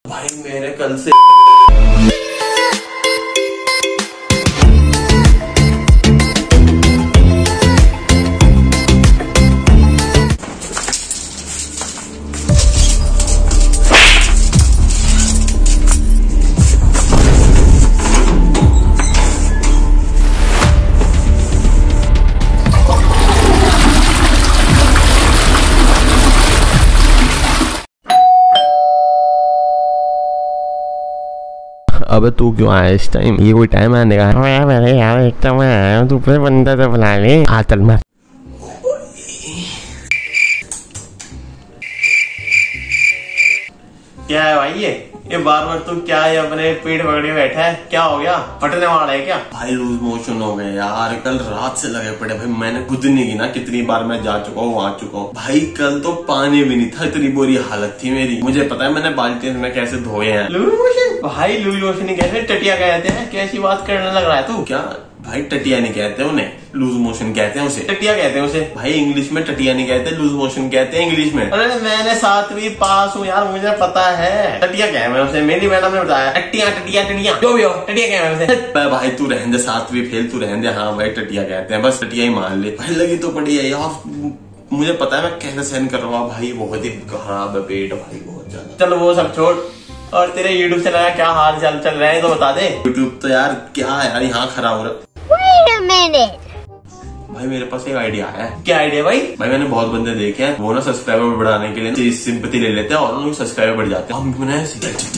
भाई मेरे कल से अब तू क्यों आया इस टाइम? ये कोई टाइम आने का है? मेरे यार एक तो मैं आया हूँ, तू फिर बंदा तो बुला ले। आ चल मैं। क्या है भाई ये बार बार तू क्या है अपने पीठ पकड़े बैठा है? क्या हो गया? फटने वाला है क्या? भाई लूज मोशन हो गए यार, कल रात से लगे पड़े। भाई मैंने खुद नहीं गिना कितनी बार मैं जा चुका हूँ, वहां चुका हूँ। भाई कल तो पानी भी नहीं था, इतनी बुरी हालत थी मेरी। मुझे पता है मैंने बाल्टी में कैसे धोए हैं। Loose motion? भाई लूज मोशन नहीं कहते, टटिया कहते हैं। कैसी बात करने लग रहा है तू? क्या भाई टटिया नहीं कहते उन्हें, लूज मोशन कहते हैं उसे। टटिया कहते हैं उसे भाई, इंग्लिश में टटिया नहीं कहते, लूज मोशन कहते हैं इंग्लिश में। अरे मैंने 7वीं पास हूँ यार, मुझे पता है। टटिया क्या है मैं उसे, मेरी मैडम ने बताया। टटिया टटिया टटिया जो भी हो, टटिया क्या है उसे। भाई तू रहने दे, 7वीं फेल तू रहने दे। हाँ भाई टटिया कहते हैं, बस टटिया ही मान ले। भाई लगी तो पड़ी है यार, मुझे पता है मैं कैसे सहन कर रहा हूँ। भाई बहुत ही खराब है पेट भाई, बहुत ज्यादा। चलो वो सब छोड़, और तेरे यूट्यूब चैनल का क्या हाल चाल चल रहा है तो बता दे। यूट्यूब तो यार क्या है यार, यहाँ खड़ा हो रहा। भाई मेरे पास एक आइडिया है। क्या आइडिया भाई? भाई मैंने बहुत बंदे देखे हैं, वो ना सब्सक्राइबर बढ़ाने के लिए सिंपैथी ले लेते हैं और उनके सब्सक्राइबर बढ़ जाते हैं। हम क्यों ना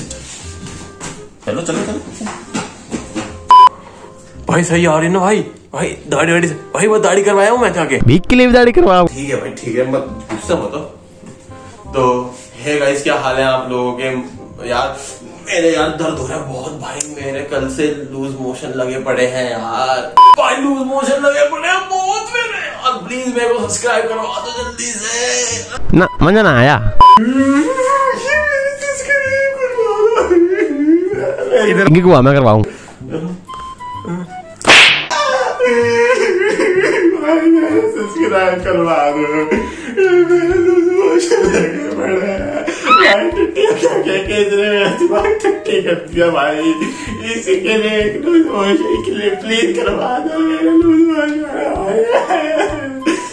चलो चलो चलो। भाई सही आ रही ना भाई? भाई दाढ़ी वाड़ी भाई वो दाढ़ी करवाया हूँ मैं जाके, भीख के लिए भी दाढ़ी करवाओ। ठीक है भाई ठीक है, मत गुस्सा मत। तो हे गाइस क्या हाल है आप लोगों के? यार मेरे यार दर्द हो रहा है बहुत भाई, मेरे कल से लूज मोशन लगे पड़े हैं यार। भाई लूज मोशन लगे पड़े हैं बहुत मेरे यार। प्लीज मेरे को सब्सक्राइब करवा दो जल्दी से ना। मजा ना आया? इधर हुआ मैं करवाऊं। सब्सक्राइब करवा दो, मेरे लूज मोशन लगे पड़े हैं। टट्टी कर दिया भाई, इसी के लिए लूज मोशन के लिए प्लीज करवा दो मेरा लूज मोशन।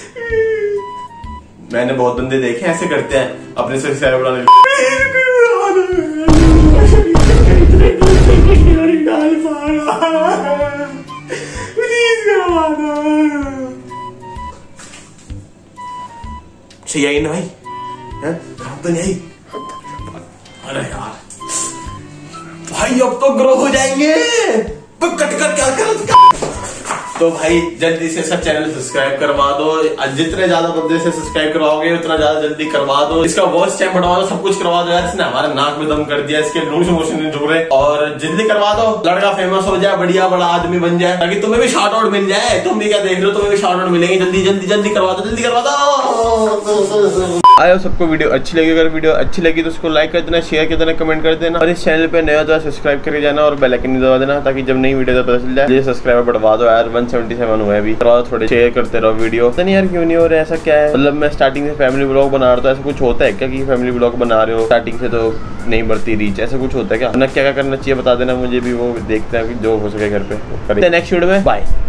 मैंने बहुत बंदे देखे ऐसे करते हैं अपने सब्सक्राइबर बढ़ाने। सही आई ना भाई? काम तो नहीं आई? अरे यार भाई अब तो ग्रो हो जाएंगे, तो कट कर क्या कर। तो भाई जल्दी से सब चैनल सब्सक्राइब करवा दो। जितने ज्यादा बंदे से सब्सक्राइब करवाओगे उतना ज्यादा जल्दी करवा दो। इसका वॉच टाइम बढ़वा दो, सब कुछ करवा दो यार। इसने हमारे नाक में दम कर दिया, इसके लूज मोशन नहीं रुक रहे। और जल्दी करवा दो, लड़का फेमस हो जाए, बढ़िया बड़ा आदमी बन जाए, ताकि तुम्हें भी शार्ट आउट मिल जाए। तुम भी क्या देख रहे हो, तुम्हें भी शार्ट आउट मिलेंगे। जल्दी जल्दी जल्दी करवा दो, जल्दी करवा दो। आयो सबको वीडियो अच्छी लगी, अगर वीडियो अच्छी लगी तो उसको लाइक कर देना, शेयर कर देना, कमेंट कर देना। और इस चैनल पे नया तो सब्सक्राइब करके जाना और बेल आइकन दबा देना, ताकि जब नई वीडियो पता चल जाए। ये सब्सक्राइबर बढ़वा दो यार, 177 हुआ है अभी। करवा दो, थोड़े शेयर करते रहो वीडियो। पता नहीं यार क्यों नहीं हो रहा है, ऐसा क्या है? मतलब मैं स्टार्टिंग से फैमिली ब्लॉग बना रहा था, ऐसा कुछ होता है क्या कि फैमिली ब्लॉग बना रहे हो स्टार्टिंग से तो नहीं बढ़ती रीच? ऐसा कुछ होता है क्या? क्या क्या करना चाहिए बता देना मुझे भी, वो देखते हैं जो हो सके घर पे। नेक्स्ट वीडियो में बाय।